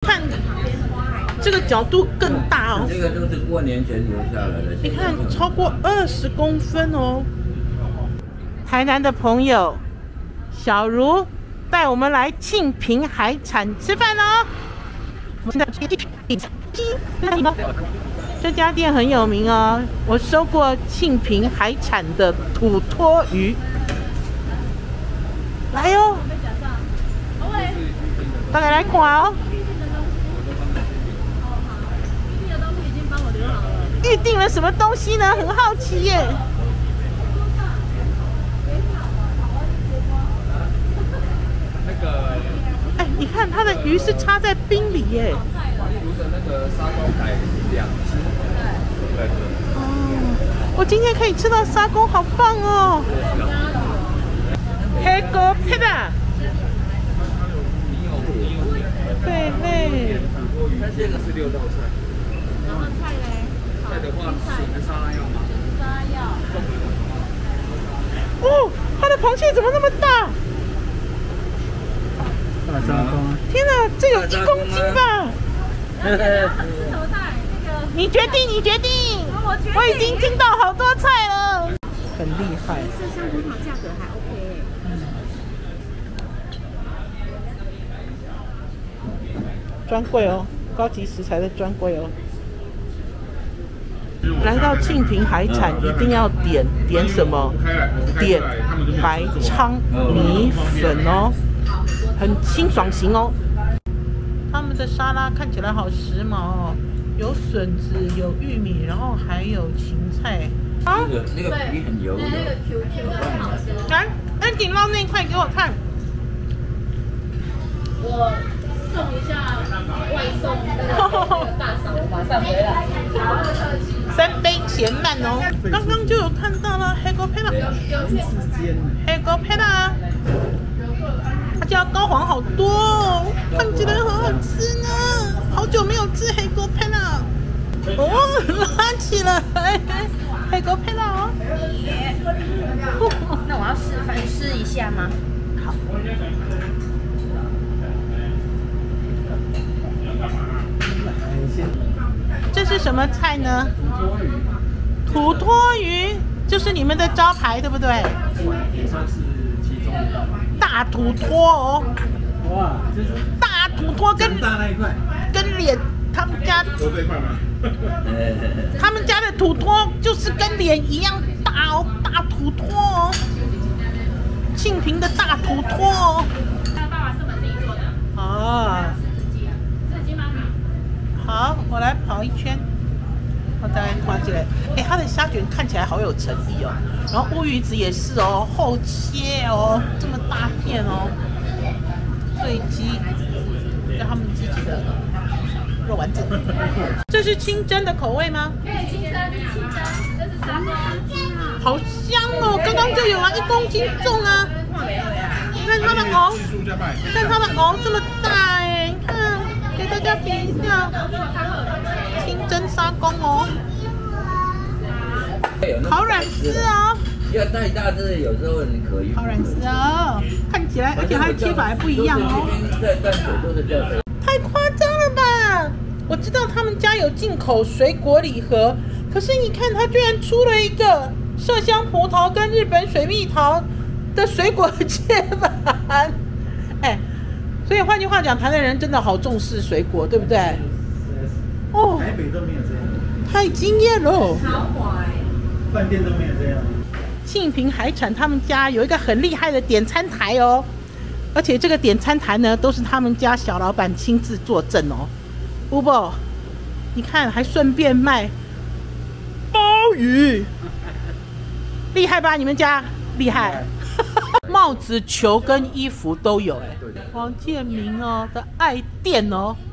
看这个角度更大哦。 这个都是过年前留下来的。 你看，超过20公分哦。台南的朋友小茹带我们来庆平海产吃饭哦。我们现在这家店很有名哦，我收过庆平海产的土托鱼。来哦，大家来看哦。预定了什么东西呢？很好奇耶。哎，你看它的鱼是插在冰里耶。 那个沙公海2只。 哦，我今天可以吃到沙公，好棒哦！黑锅皮啊！对嘞。 这个是6道菜。 然后菜嘞？ 菜的话，沙拉要吗？ 沙拉要。 哦，它的螃蟹怎么那么大？ 大沙公。 天哪，这有1公斤吧？ 吃什么菜？那个你决定，你决定。我已经听到好多菜了，很厉害。 麝香葡萄价格还 OK 专柜哦，高级食材的专柜哦。来到庆平海产，一定要点什么？点白鲳米粉哦，很清爽型哦。他们的沙拉看起来好时髦哦，有笋子，有玉米，然后还有芹菜。啊， 那个皮很油的。 那个 QQ 的很好吃。 来，你捞那一块给我看。 我送一下外送那个大嫂，我马上回来。 3杯咸饭哦，刚刚就有看到了黑锅配了，黑锅配了，它加高黄好多哦，看起来很好吃呢。好久没有吃黑锅配了，哦，拉起来，黑锅配了哦。 那我要试一下吗？ 好。这是什么菜呢？土托鱼，就是你们的招牌，对不对？ 也算是其中一道。 大土托哦。 哇，这是大土托跟大那一块， 跟脸，他们家多这一块吗？ 他们家的土托就是跟脸一样大哦，大土托哦，庆平的大土托哦。 爸爸是我们自己做的。 啊。 4斤吗？ 好，我来跑一圈，我大概看起来，哎，它的虾卷看起来好有诚意哦。然后乌鱼子也是哦，厚切哦，这么大片哦。醉鸡，跟他们自己的肉丸子。这是清蒸的口味吗？ 对，清蒸，这是沙公。 好香哦，刚刚就有啊，1公斤重啊。你看它的螯，看它的螯这么大哎，你看。给大家比一下，清蒸沙公哦，好软丝哦， 要太大只，有时候你可以。 好软丝哦，看起来，而且它的切法还不一样哦。 淡水都是这样。 太夸张了吧！我知道他们家有进口水果礼盒，可是你看，它居然出了一个麝香葡萄跟日本水蜜桃的水果切板，哎。所以换句话讲，台南人真的好重视水果，对不对？哦， 台北都没有这样， 太惊艳了！ 豪华哎， 饭店都没有这样。 庆平海产他们家有一个很厉害的点餐台哦，而且这个点餐台呢，都是他们家小老板亲自坐镇哦。乌宝，你看还顺便卖鲍鱼，厉害吧？你们家厉害。帽子、球跟衣服都有哎，黄建明哦的爱店哦，